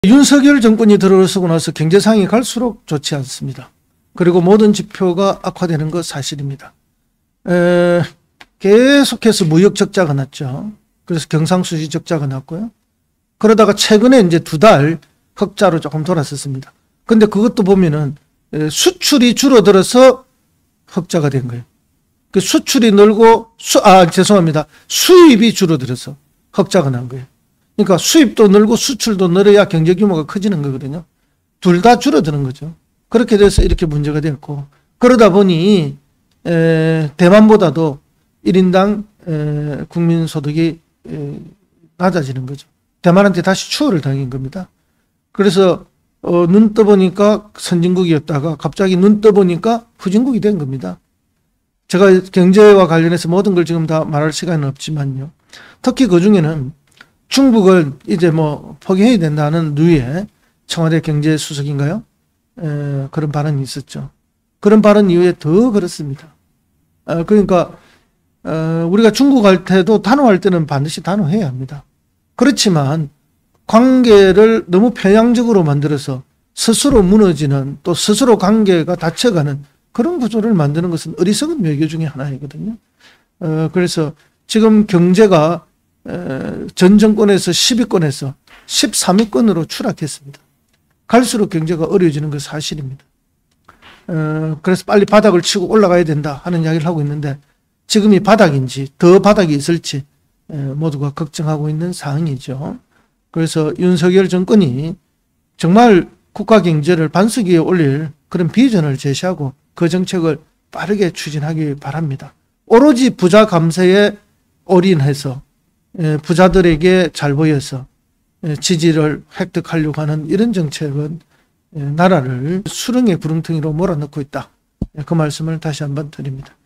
윤석열 정권이 들어서고 나서 경제 상황이 갈수록 좋지 않습니다. 그리고 모든 지표가 악화되는 것 사실입니다. 계속해서 무역 적자가 났죠. 그래서 경상수지 적자가 났고요. 그러다가 최근에 이제 2달 흑자로 조금 돌았었습니다. 근데 그것도 보면은 수출이 줄어들어서 흑자가 된 거예요. 그 수출이 늘고 수입이 줄어들어서 흑자가 난 거예요. 그러니까 수입도 늘고 수출도 늘어야 경제 규모가 커지는 거거든요. 둘 다 줄어드는 거죠. 그렇게 돼서 이렇게 문제가 됐고, 그러다 보니 대만보다도 1인당 국민소득이 낮아지는 거죠. 대만한테 다시 추월을 당한 겁니다. 그래서 눈 떠보니까 선진국이었다가 갑자기 눈 떠보니까 후진국이 된 겁니다. 제가 경제와 관련해서 모든 걸 지금 다 말할 시간은 없지만요. 특히 그 중에는 중국을 이제 뭐 포기해야 된다는 류의 청와대 경제수석인가요? 그런 발언이 있었죠. 그런 발언 이후에 더 그렇습니다. 그러니까 우리가 중국 할 때도 단호할 때는 반드시 단호해야 합니다. 그렇지만 관계를 너무 편향적으로 만들어서 스스로 무너지는, 또 스스로 관계가 닫혀가는 그런 구조를 만드는 것은 어리석은 외교 중에 하나이거든요. 그래서 지금 경제가 전 정권에서 10위권에서 13위권으로 추락했습니다. 갈수록 경제가 어려워지는 것 사실입니다. 그래서 빨리 바닥을 치고 올라가야 된다 하는 이야기를 하고 있는데, 지금이 바닥인지 더 바닥이 있을지 모두가 걱정하고 있는 상황이죠. 그래서 윤석열 정권이 정말 국가 경제를 반석 위에 올릴 그런 비전을 제시하고 그 정책을 빠르게 추진하기 바랍니다. 오로지 부자 감세에 올인해서 부자들에게 잘 보여서 지지를 획득하려고 하는 이런 정책은 나라를 수렁의 구렁텅이로 몰아넣고 있다. 그 말씀을 다시 한번 드립니다.